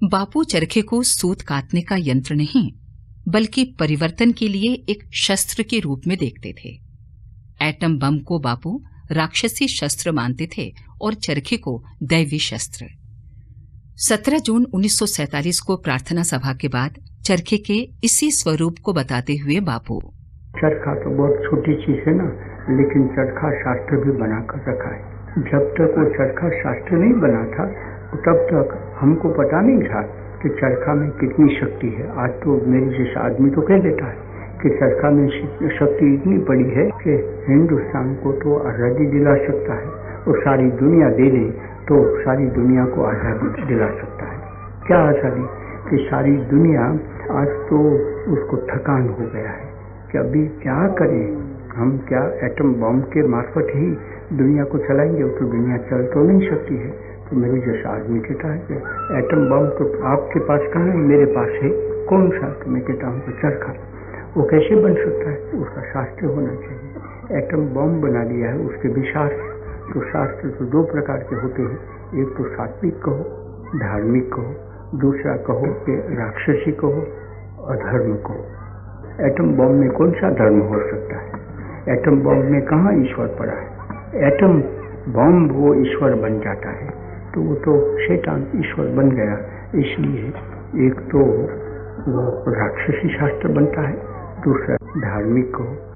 बापू चरखे को सूत काटने का यंत्र नहीं बल्कि परिवर्तन के लिए एक शस्त्र के रूप में देखते थे। एटम बम को बापू राक्षसी शस्त्र मानते थे और चरखे को दैवी शस्त्र। 17 जून 1947 को प्रार्थना सभा के बाद चरखे के इसी स्वरूप को बताते हुए बापू, चरखा तो बहुत छोटी चीज है ना, लेकिन चरखा शास्त्र भी बनाकर रखा है। जब तक वो चरखा शास्त्र नहीं बना था तब तक हमको पता नहीं था कि चरखा में कितनी शक्ति है। आज तो मेरे जैसा आदमी तो कह देता है कि चरखा में शक्ति इतनी बड़ी है कि हिंदुस्तान को तो आज़ादी दिला सकता है, और सारी दुनिया दे दे तो सारी दुनिया को आज़ादी दिला सकता है। क्या आज़ादी कि सारी दुनिया आज तो उसको थकान हो गया है कि अभी क्या करें हम, क्या एटम बम के मार्फत ही दुनिया को चलाएंगे? तो दुनिया चल तो नहीं सकती है। तो मेरे जैसा आदमी कहता है कि एटम बम तो आपके पास कहाँ है, मेरे पास है। कौन सा? तो मैं कहता हूँ कि चरखा। वो कैसे बन सकता है? उसका शास्त्र होना चाहिए। एटम बम बना दिया है, उसके भी शास्त्र। तो शास्त्र तो दो प्रकार के होते हैं, एक तो सात्विक कहो, धार्मिक कहो, दूसरा कहो कि राक्षसी कहो, अधर्म कहो। एटम बम में कौन सा धर्म हो सकता है? एटम बम में कहाँ ईश्वर पड़ा है? एटम बम वो ईश्वर बन जाता है, तो वो तो शैतान ईश्वर बन गया। इसलिए एक तो वो राक्षसी शास्त्र बनता है, दूसरा धार्मिक को